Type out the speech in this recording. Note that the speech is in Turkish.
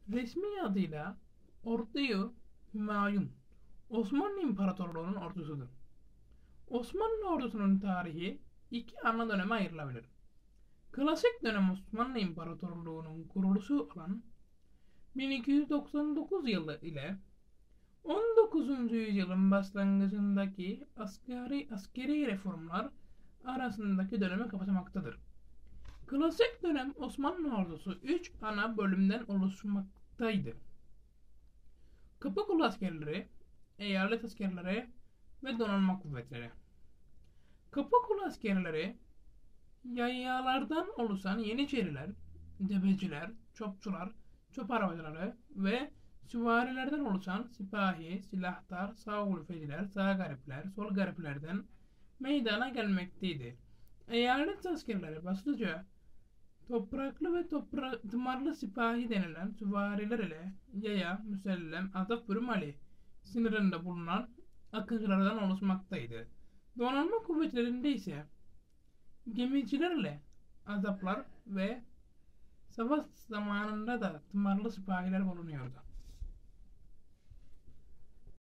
Resmi adıyla Ordu Hümayun, Osmanlı İmparatorluğu'nun ordusudur. Osmanlı ordusunun tarihi iki ana döneme ayrılabilir. Klasik dönem Osmanlı İmparatorluğu'nun kuruluşu olan 1299 yılı ile 19. yüzyılın başlangıcındaki askeri reformlar arasındaki dönemi kapsamaktadır. Klasik dönem Osmanlı ordusu 3 ana bölümden oluşmaktaydı. Kapıkulu askerleri, eyalet askerleri ve donanma kuvvetleri. Kapıkulu askerleri yayyalardan oluşan yeniçeriler, cebeciler, çopçular, çöp arabacıları ve süvarilerden oluşan sipahi, silahtar, sağ ulufeciler, sağ garipler, sol gariplerden meydana gelmekteydi. Eyalet askerleri başlıca topraklı ve tımarlı sipahi denilen süvariler ile yaya, müsellem, azap ve rumali sınırında bulunan akıncılardan oluşmaktaydı. Donanma kuvvetlerinde ise gemicilerle azaplar ve savaş zamanında da tımarlı sipahiler bulunuyordu.